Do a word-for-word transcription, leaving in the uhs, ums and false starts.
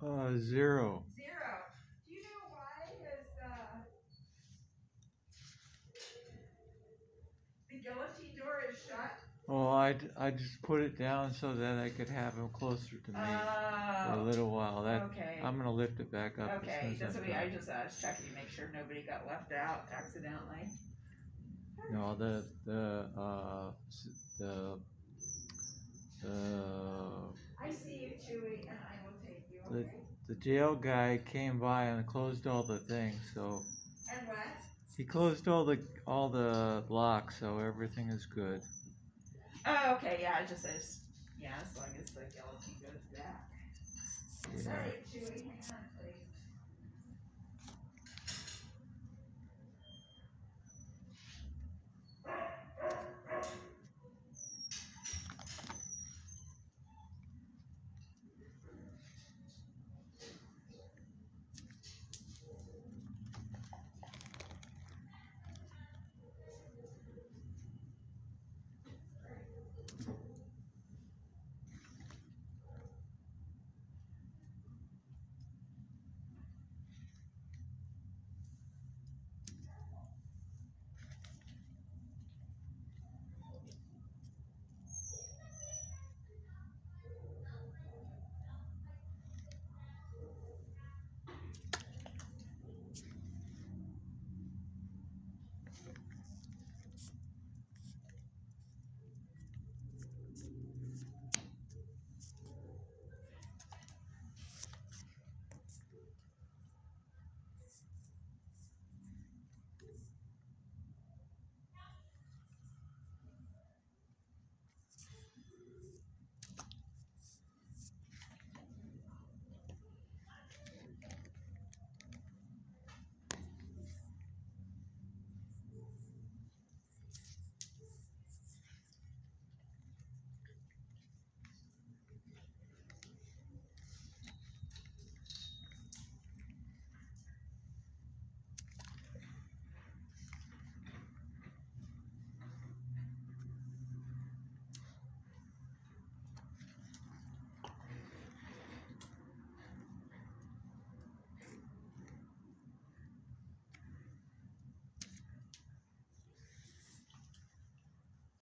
Uh, zero. Zero. Do you know why his, uh, the guillotine door is shut? Oh, I I just put it down so that I could have him closer to me for a Oh, little while. That okay. I'm gonna lift it back up as Okay, soon as that's I'm what I done. just uh, was checking to make sure nobody got left out accidentally. No, the the uh s- the the I see you, Chewy, and I will take you, the okay? the jail guy came by and closed all the things, so And what? he closed all the all the locks, so everything is good. Oh, okay, yeah, I just, I just, yeah, as long as the guillotine goes back. Yeah. Alright, Chewy, hang on.